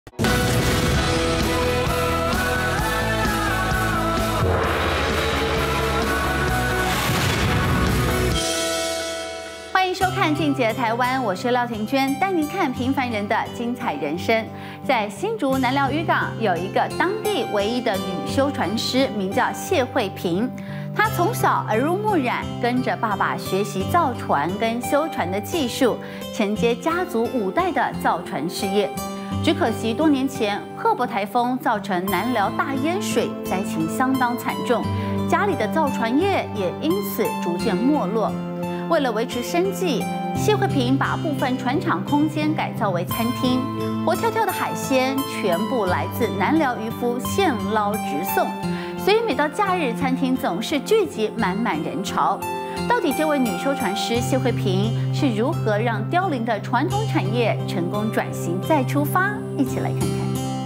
欢迎收看《进阶台湾》，我是廖庭娟，带您看平凡人的精彩人生。在新竹南寮渔港有一个当地唯一的女修船师，名叫谢慧萍。她从小耳濡目染，跟着爸爸学习造船跟修船的技术，承接家族5代的造船事业。只可惜多年前赫伯台风造成南寮大淹水，灾情相当惨重，家里的造船业也因此逐渐没落。为了维持生计，谢慧萍把部分船厂空间改造为餐厅，活跳跳的海鲜全部来自南寮渔夫现捞直送，所以每到假日，餐厅总是聚集满满人潮。到底这位女修船师谢慧萍是如何让凋零的传统产业成功转型再出发？一起来看看。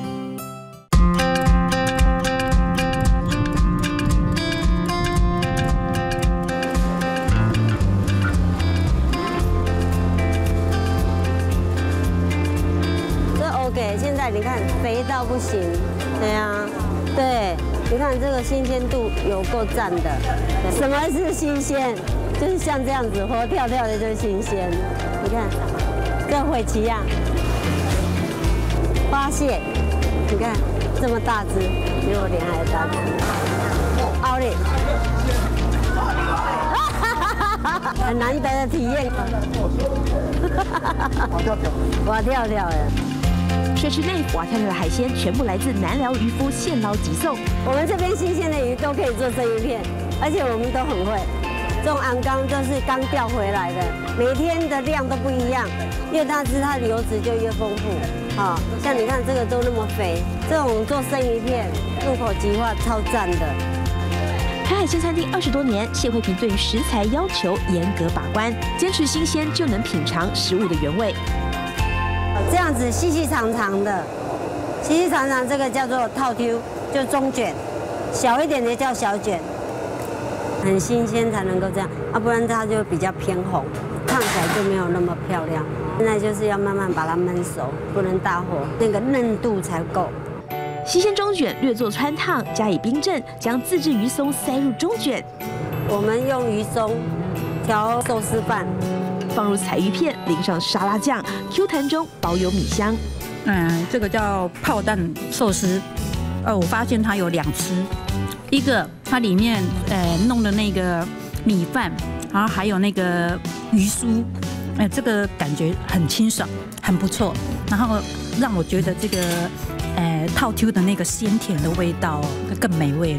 现在你看肥到不行，对呀，对，你看这个新鲜度有够赞的。什么是新鲜？就是像这样子活跳跳的，就是新鲜。你看，跟灰旗一样，花蟹，你看这么大只，比我脸还大只，奥利，很难得的体验。哇跳跳的。 水池内滑跳跳的海鲜全部来自南寮渔夫现捞即送。 我们这边新鲜的鱼都可以做生鱼片，而且我们都很会。这种昂缸就是刚钓回来的，每天的量都不一样，越大只它的油脂就越丰富。好，像你看这个都那么肥，这种做生鱼片入口即化，超赞的。 开海鲜餐厅20多年，谢慧萍对于食材要求严格把关，坚持新鲜就能品尝食物的原味。 这样子细细长长的，细细长长这个叫做套 Q， 就中卷，小一点的叫小卷，很新鲜才能够这样，不然它就比较偏红，看起来就没有那么漂亮。现在就是要慢慢把它焖熟，不能大火，那个嫩度才够。 新鲜中卷略作汆烫，加以冰镇，将自制鱼松塞入中卷。 我们用鱼松调寿司饭。 放入彩鱼片，淋上沙拉酱 ，Q 弹中保有米香。 这个叫炮弹寿司。我发现它有2吃，一个它里面弄的那个米饭，然后还有那个鱼酥，这个感觉很清爽，很不错。然后让我觉得这个套 Q 的那个鲜甜的味道更美味了。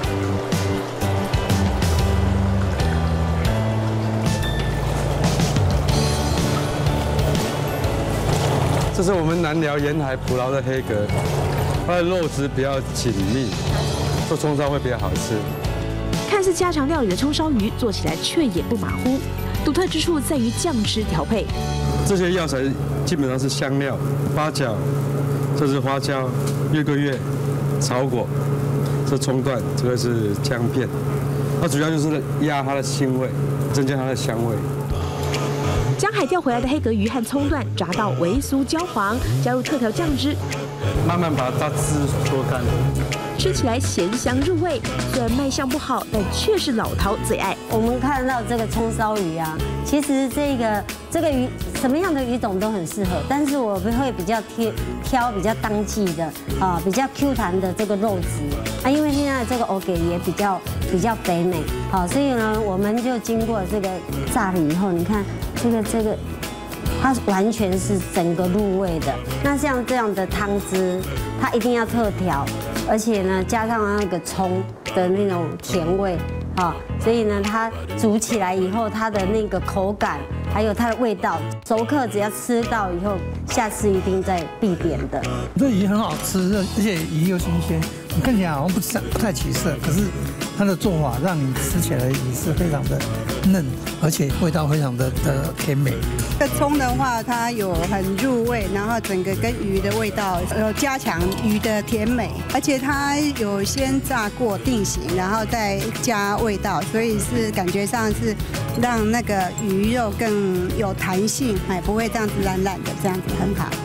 这是我们南寮沿海捕捞的黑蛤，它的肉质比较紧密，做葱烧会比较好吃。 看似家常料理的葱烧鱼，做起来却也不马虎。独特之处在于酱汁调配。 这些药材基本上是香料，八角，这是花椒、月桂叶、草果，这葱段，这个是姜片。它主要就是压它的腥味，增加它的香味。 将海钓回来的黑蛤鱼和葱段炸到微酥焦黄，加入特调酱汁， 慢慢把它汁搓干， 吃起来咸香入味。虽然卖相不好，但却是老饕最爱。 我们看到这个葱烧鱼啊，其实这个鱼什么样的鱼种都很适合，但是我会比较挑比较当季的比较 Q 弹的这个肉质因为现在这个欧给也比较肥美所以呢，我们就经过这个炸了以后，你看这个。它完全是整个入味的。那像这样的汤汁，它一定要特调，而且呢加上那个葱的那种甜味所以呢它煮起来以后，它的那个口感还有它的味道，熟客只要吃到以后，下次一定再必点的。 这鱼很好吃，而且鱼又新鲜，你看起来好像不太起色，可是它的做法让你吃起来也是非常的嫩，而且味道非常的甜美。 这葱的话，它有很入味，然后整个跟鱼的味道加强鱼的甜美，而且它有先炸过定型，然后再加味道，所以是感觉上是让那个鱼肉更有弹性，不会这样子烂烂的，这样子很好。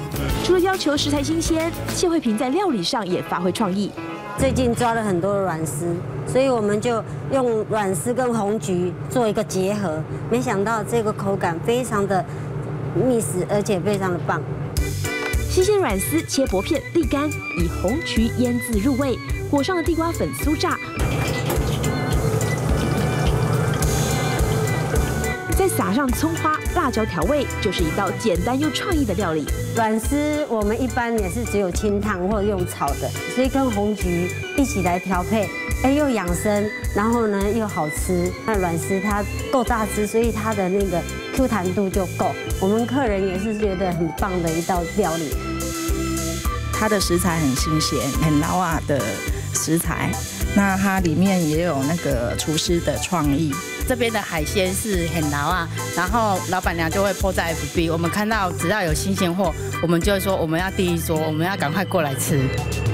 除了要求食材新鲜，谢慧萍在料理上也发挥创意。 最近抓了很多的软丝，所以我们就用软丝跟红菊做一个结合，没想到这个口感非常的密实，而且非常的棒。 新鲜软丝切薄片沥干，以红菊腌制入味，裹上了地瓜粉酥炸，再撒上葱花、辣椒调味，就是一道简单又创意的料理。 软丝我们一般也是只有清烫或者用炒的，所以跟红菊一起来调配，又养生，然后呢又好吃。那软丝它够大只，所以它的那个 Q 弹度就够。我们客人也是觉得很棒的一道料理。 它的食材很新鲜，很老啊的食材，那它里面也有那个厨师的创意。 这边的海鲜是很老啊，然后老板娘就会 po 在 FB， 我们看到只要有新鲜货，我们就会说我们要第一桌，我们要赶快过来吃。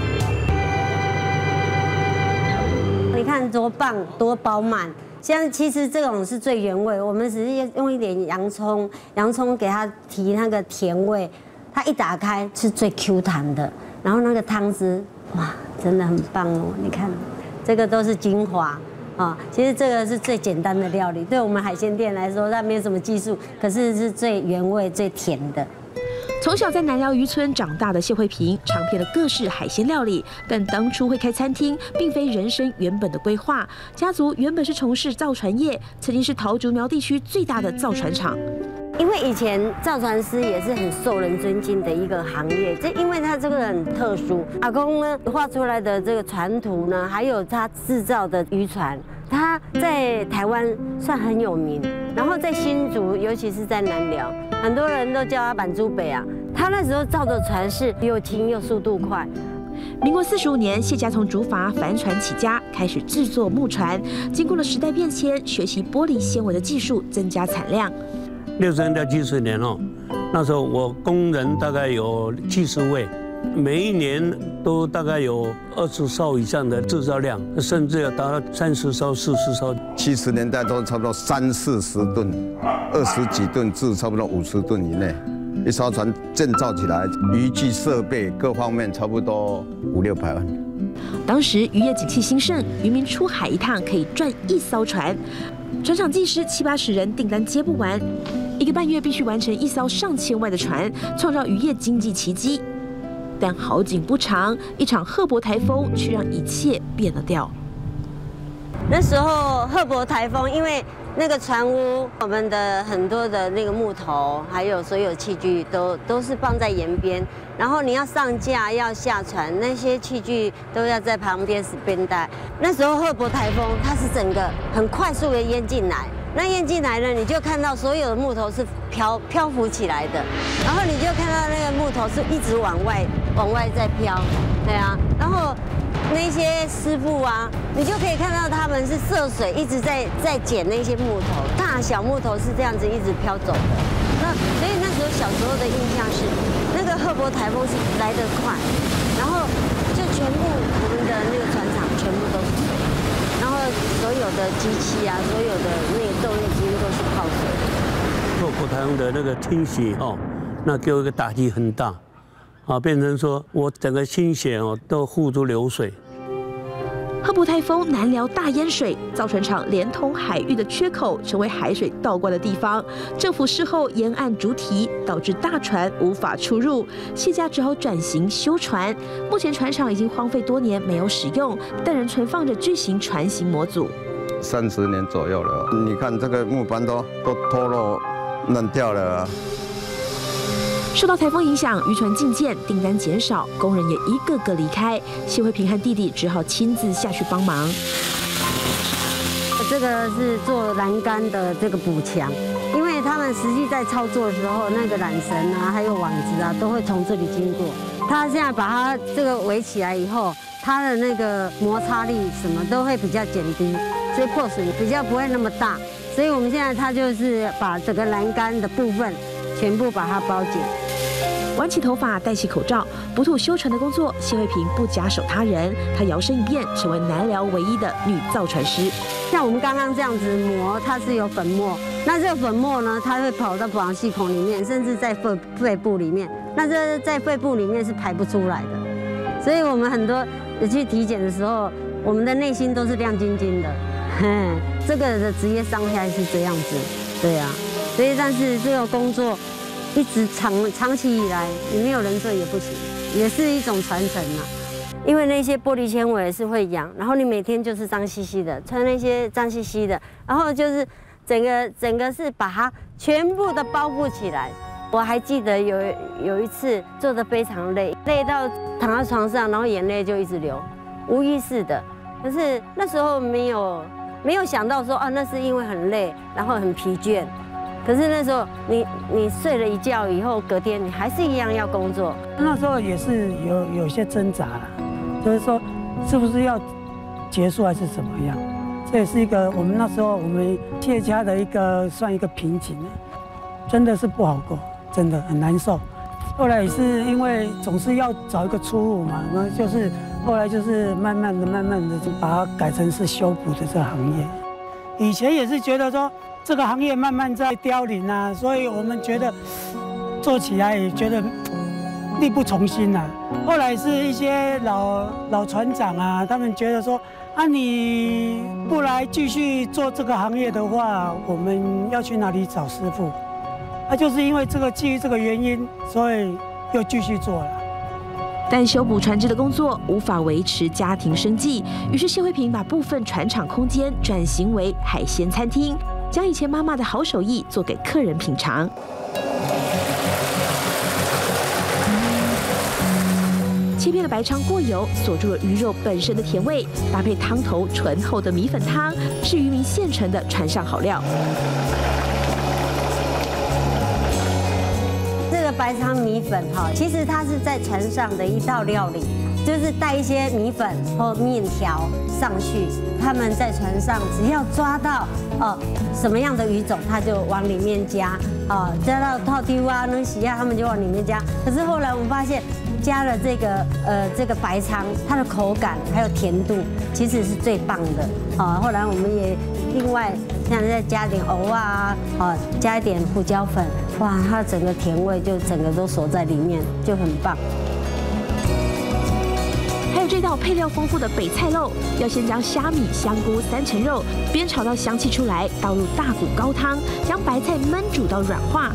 你看多棒，多饱满。像其实这种是最原味，我们只是用一点洋葱给它提那个甜味，它一打开是最 Q 弹的，然后那个汤汁，哇，真的很棒哦！你看，这个都是精华。其实这个是最简单的料理，对我们海鲜店来说，它没有什么技术，可是是最原味、最甜的。 从小在南寮渔村长大的谢慧萍，尝遍了各式海鲜料理，但当初会开餐厅，并非人生原本的规划。家族原本是从事造船业，曾经是桃竹苗地区最大的造船厂。 因为以前造船师也是很受人尊敬的一个行业，因为他这个很特殊。阿公呢画出来的这个船图呢，还有他制造的渔船，他在台湾算很有名。然后在新竹，尤其是在南寮，很多人都叫他板珠北啊。他那时候造的船是又轻又速度快。 民国45年，谢家从竹筏帆船起家，开始制作木船。经过了时代变迁，学习玻璃纤维的技术，增加产量。 60年到70年哦，那时候我工人大概有70位，每一年都大概有20艘以上的制造量，甚至要达到30艘、40艘。 70年代都差不多30-40吨，20几吨至差不多50吨以内。一艘船建造起来，渔具设备各方面差不多500-600万。 当时渔业景气兴盛，渔民出海一趟可以赚1艘船，船厂技师70-80人，订单接不完。1个半月必须完成1艘上千万的船，创造渔业经济奇迹。但好景不长，一场赫伯台风却让一切变了调。 那时候赫伯台风，因为那个船屋，我们的很多的那个木头，还有所有器具都是放在沿边，然后你要上架要下船，那些器具都要在旁边spend带。那时候赫伯台风，它是整个很快速的淹进来。那淹进来呢，你就看到所有的木头是漂浮起来的，然后你就看到那个木头是一直往外在飘，对啊，然后那些师傅啊，你就可以看到他们是涉水一直在捡那些木头，大小木头是这样子一直飘走的。所以那时候小时候的印象是，那个赫伯台风是来得快，然后就全部我们的那个船厂全部都是水。然后所有的机器啊，所有的那个动力几乎都是泡水。 赫伯台风的那个倾斜哦，那给我一个打击很大，变成说我整个心血哦都付诸流水。 赫伯台风南寮大淹水，造船厂连通海域的缺口，成为海水倒灌的地方。政府事后沿岸筑堤，导致大船无法出入，谢家只好转型修船。目前船厂已经荒废多年，没有使用，但仍存放着巨型船型模组。 30年左右了，你看这个木板都脱落烂掉了啊。 受到台风影响，渔船禁建，订单减少，工人也一个个离开。谢慧萍和弟弟只好亲自下去帮忙。 这个是做栏杆的这个补强，因为他们实际在操作的时候，那个缆绳啊，还有网子啊，都会从这里经过。他现在把它这个围起来以后，它的那个摩擦力什么都会比较减低，所以破损比较不会那么大。所以我们现在它就是把整个栏杆的部分全部把它包紧。 挽起头发，戴起口罩，补土修船的工作，谢慧萍不假手他人，她摇身一变，成为南寮唯一的女造船师。 像我们刚刚这样子磨，它是有粉末，那这个粉末呢，它会跑到保养系统里面，甚至在肺部里面，那这在肺部里面是排不出来的，所以我们很多去体检的时候，我们的内心都是亮晶晶的。这个的职业伤害是这样子，对啊，所以但是这个工作一直长期以来，你没有人做也不行，也是一种传承啊。因为那些玻璃纤维是会痒，然后你每天就是脏兮兮的，穿那些脏兮兮的，然后就是整个是把它全部的包覆起来。我还记得有一次做得非常累到躺在床上，然后眼泪就一直流，无意识的。可是那时候没有想到说啊，那是因为很累，然后很疲倦。可是那时候你睡了一觉以后，隔天你还是一样要工作。 那时候也是有些挣扎了，就是说是不是要结束还是怎么样？这也是一个我们那时候我们企业家的算一个瓶颈，真的是不好过，真的很难受。后来也是因为总是要找一个出路嘛，我们就是后来就是慢慢的就把它改成是修补的这个行业。以前也是觉得说这个行业慢慢在凋零啊，所以我们觉得做起来也觉得力不从心啊。后来是一些老船长啊，他们觉得说啊，你不来继续做这个行业的话，我们要去哪里找师傅？就是因为基于这个原因，所以又继续做了。 但修补船只的工作无法维持家庭生计，于是谢慧萍把部分船厂空间转型为海鲜餐厅，将以前妈妈的好手艺做给客人品尝。切片的白鲳过油，锁住了鱼肉本身的甜味，搭配汤头醇厚的米粉汤，是渔民现成的船上好料。 白鲳米粉哈，其实它是在船上的一道料理，就是带一些米粉或面条上去。他们在船上只要抓到什么样的鱼种，他就往里面加加到套丢啊、能洗啊，他们就往里面加。可是后来我们发现，加了这个白鲳，它的口感还有甜度其实是最棒的后来我们也另外像再加点藕啊，加一点胡椒粉，哇，它整个甜味就整个都锁在里面，就很棒。 还有这道配料丰富的北菜肉，要先将虾米、香菇、3层肉煸炒到香气出来，倒入大骨高汤，将白菜焖煮到软化。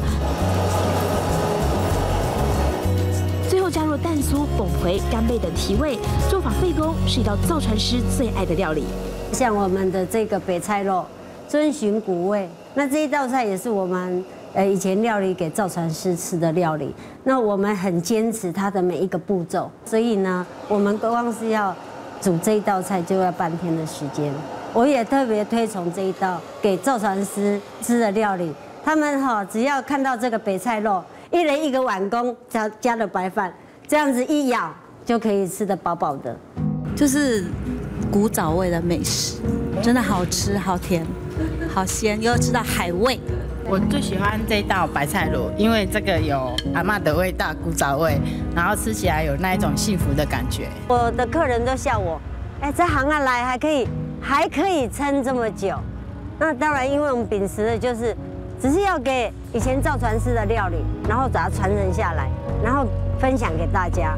最后加入蛋酥、崩葵、干贝等提味，做法费工，是一道造船师最爱的料理。 像我们的这个北菜肉，遵循古味，那这一道菜也是我们以前料理给造船师吃的料理。那我们很坚持它的每一个步骤，所以呢，我们光是要煮这一道菜就要半天的时间。我也特别推崇这一道给造船师吃的料理，他们只要看到这个北菜肉，一人一个碗公加了白饭，这样子一咬就可以吃得饱饱的， 就是古早味的美食，真的好吃、好甜、好鲜，又吃到海味。 我最喜欢这道白菜卤，因为这个有阿嬷的味道、古早味，然后吃起来有那一种幸福的感觉。 我的客人都笑我，这行来还可以撑这么久。那当然，因为我们秉持的就是，只是要给以前造船师的料理，然后把它传承下来，然后分享给大家。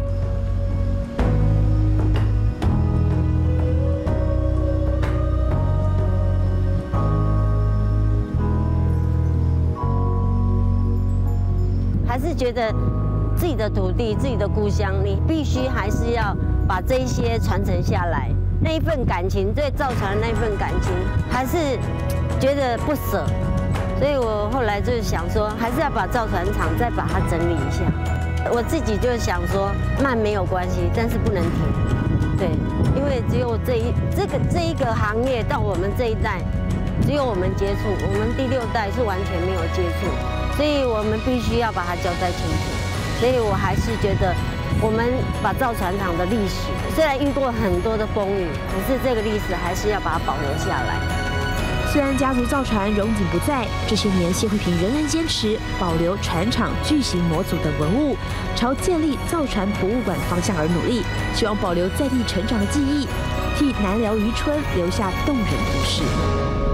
还是觉得自己的土地、自己的故乡，你必须还是要把这一些传承下来。那一份感情，对造船的那一份感情，还是觉得不舍。所以我后来就想说，还是要把造船厂再把它整理一下。我自己就想说，慢没有关系，但是不能停。对，因为只有这一个行业到我们这一代，只有我们接触，我们第6代是完全没有接触。所以我们必须要把它交代清楚。所以我还是觉得，我们把造船厂的历史，虽然遇过很多的风雨，可是这个历史还是要把它保留下来。 虽然家族造船荣景不在，这些年谢慧萍仍然坚持保留船厂巨型模组的文物，朝建立造船博物馆方向而努力，希望保留在地成长的记忆，替南寮渔村留下动人故事。